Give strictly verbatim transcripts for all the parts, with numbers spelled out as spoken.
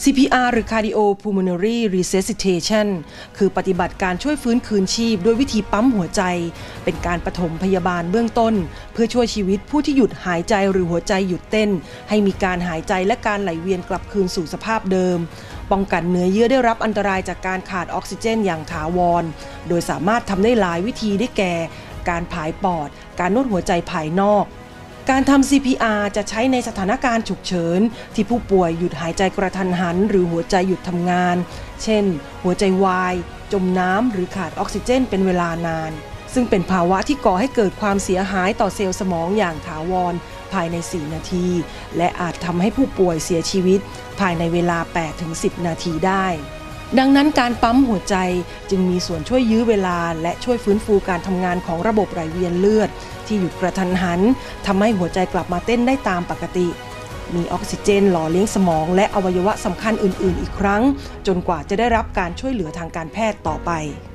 ซี พี อาร์ หรือ Cardiopulmonary Resuscitation คือปฏิบัติการช่วยฟื้นคืนชีพด้วยวิธีปั๊มหัวใจเป็นการปฐมพยาบาลเบื้องต้นเพื่อช่วยชีวิตผู้ที่หยุดหายใจหรือหัวใจหยุดเต้นให้มีการหายใจและการไหลเวียนกลับคืนสู่สภาพเดิมป้องกันเนื้อเยื่อได้รับอันตรายจากการขาดออกซิเจนอย่างถาวรโดยสามารถทำได้หลายวิธีได้แก่การผายปอดการนวดหัวใจภายนอกการทำ ซี พี อาร์ จะใช้ในสถานการณ์ฉุกเฉินที่ผู้ป่วยหยุดหายใจกระทันหันหรือหัวใจหยุดทำงานเช่นหัวใจวายจมน้ำหรือขาดออกซิเจนเป็นเวลานานซึ่งเป็นภาวะที่ก่อให้เกิดความเสียหายต่อเซลล์สมองอย่างถาวรภายในสี่นาทีและอาจทำให้ผู้ป่วยเสียชีวิตภายในเวลา แปดถึงสิบ นาทีได้ดังนั้นการปั๊มหัวใจจึงมีส่วนช่วยยื้อเวลาและช่วยฟื้นฟูการทำงานของระบบไหลเวียนเลือดที่หยุดกระทันหันทำให้หัวใจกลับมาเต้นได้ตามปกติมีออกซิเจนหล่อเลี้ยงสมองและอวัยวะสำคัญอื่นๆอีกครั้งจนกว่าจะได้รับการช่วยเหลือทางการแพทย์ต่อไป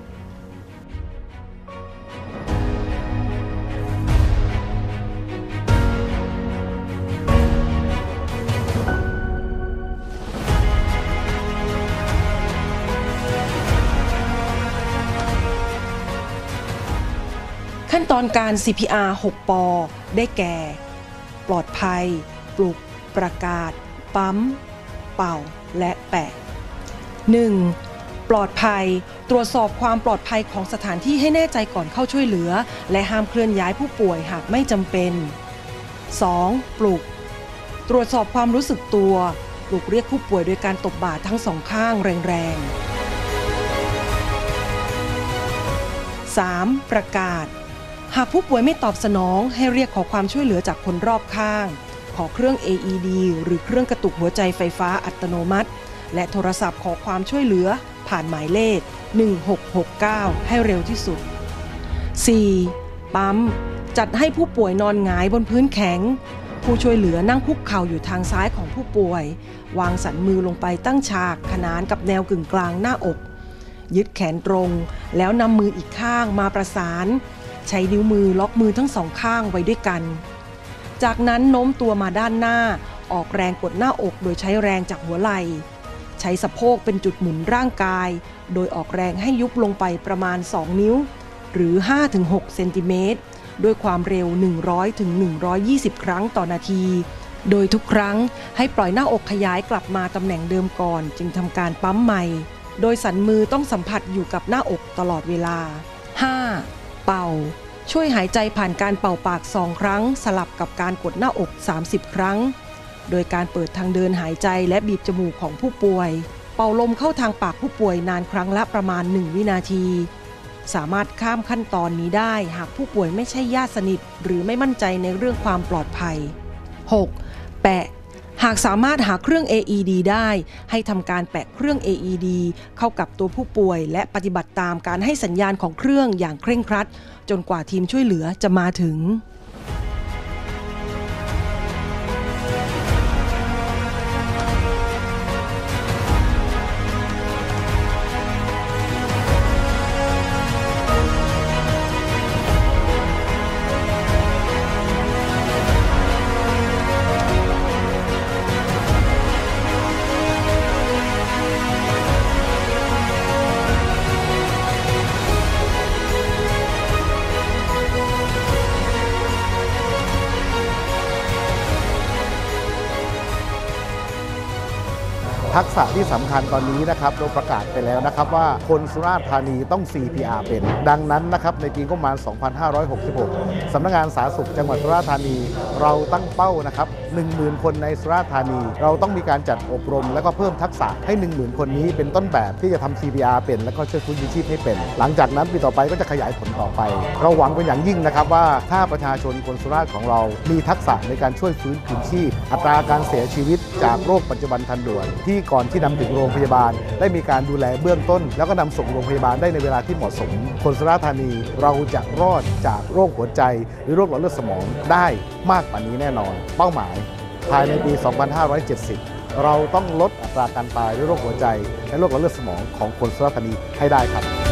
ขั้นตอนการ ซี พี อาร์ หก ป ได้แก่ ปลอดภัยปลุกประกาศปั๊มเป่าและแปะ หนึ่ง. ปลอดภัยตรวจสอบความปลอดภัยของสถานที่ให้แน่ใจก่อนเข้าช่วยเหลือและห้ามเคลื่อนย้ายผู้ป่วยหากไม่จำเป็น สอง. ปลุกตรวจสอบความรู้สึกตัวปลุกเรียกผู้ป่วยโดยการตบบ่าทั้งสองข้างแรงๆ สาม. ประกาศหากผู้ป่วยไม่ตอบสนองให้เรียกขอความช่วยเหลือจากคนรอบข้างขอเครื่อง เอ อี ดี หรือเครื่องกระตุกหัวใจไฟฟ้าอัตโนมัติและโทรศัพท์ขอความช่วยเหลือผ่านหมายเลขหนึ่งหกหกเก้าให้เร็วที่สุด สี่. ปั๊มจัดให้ผู้ป่วยนอนหงายบนพื้นแข็งผู้ช่วยเหลือนั่งคุกเข่าอยู่ทางซ้ายของผู้ป่วยวางสันมือลงไปตั้งฉากขนานกับแนวกึ่งกลางหน้าอกยึดแขนตรงแล้วนำมืออีกข้างมาประสานใช้นิ้วมือล็อกมือทั้งสองข้างไว้ด้วยกันจากนั้นโน้มตัวมาด้านหน้าออกแรงกดหน้าอกโดยใช้แรงจากหัวไหล่ใช้สะโพกเป็นจุดหมุนร่างกายโดยออกแรงให้ยุบลงไปประมาณสองนิ้วหรือ ห้าถึงหก เซนติเมตรด้วยความเร็ว หนึ่งร้อยถึงหนึ่งร้อยยี่สิบ ครั้งต่อนาทีโดยทุกครั้งให้ปล่อยหน้าอกขยายกลับมาตำแหน่งเดิมก่อนจึงทำการปั๊มใหม่โดยสันมือต้องสัมผัสอยู่กับหน้าอกตลอดเวลา ห้า. เป่าช่วยหายใจผ่านการเป่าปากสองครั้งสลับกับการกดหน้าอกสามสิบครั้งโดยการเปิดทางเดินหายใจและบีบจมูกของผู้ป่วยเป่าลมเข้าทางปากผู้ป่วยนานครั้งละประมาณหนึ่งวินาทีสามารถข้ามขั้นตอนนี้ได้หากผู้ป่วยไม่ใช่ญาติสนิทหรือไม่มั่นใจในเรื่องความปลอดภัย หก. แปะหากสามารถหาเครื่อง เอ อี ดี ได้ให้ทำการแปะเครื่อง เอ อี ดี เข้ากับตัวผู้ป่วยและปฏิบัติตามการให้สัญญาณของเครื่องอย่างเคร่งครัดจนกว่าทีมช่วยเหลือจะมาถึงทักษะที่สำคัญตอนนี้นะครับเราประกาศไปแล้วนะครับว่าคนสุราษฎร์ธานีต้อง ซี พี อาร์ เป็นดังนั้นนะครับในปีงบประมาณ สองพันห้าร้อยหกสิบหก สำนักงานสาธารณสุขจังหวัดสุราษฎร์ธานีเราตั้งเป้านะครับ หนึ่งหมื่น คนในสุราษฎร์ธานีเราต้องมีการจัดอบรมและก็เพิ่มทักษะให้ หนึ่งหมื่น คนนี้เป็นต้นแบบที่จะทำ ซี พี อาร์ เป็นและก็ช่วยฟื้นคืนชีพให้เป็นหลังจากนั้นปีต่อไปก็จะขยายผลต่อไปเราหวังเป็นอย่างยิ่งนะครับว่าถ้าประชาชนคนสุราษฎร์ของเรามีทักษะในการช่วยฟื้นคืนชีพอัตราการเสียชีวิตจากโรคปัจจุบันทันด่วนที่ก่อนที่นำถึงโรงพยาบาลได้มีการดูแลเบื้องต้นแล้วก็นำส่งโรงพยาบาลได้ในเวลาที่เหมาะสมคนสุราษฎร์ธานีเราจะรอดจากโรคหัวใจหรือโรคหลอดเลือดสมองได้มากกว่านี้แน่นอนเป้าหมายภายในปี สองพันห้าร้อยเจ็ดสิบ เราต้องลดอัตราการตายด้วยโรคหัวใจและโรคหลอดเลือดสมองของคนสุราษฎร์ธานีให้ได้ครับ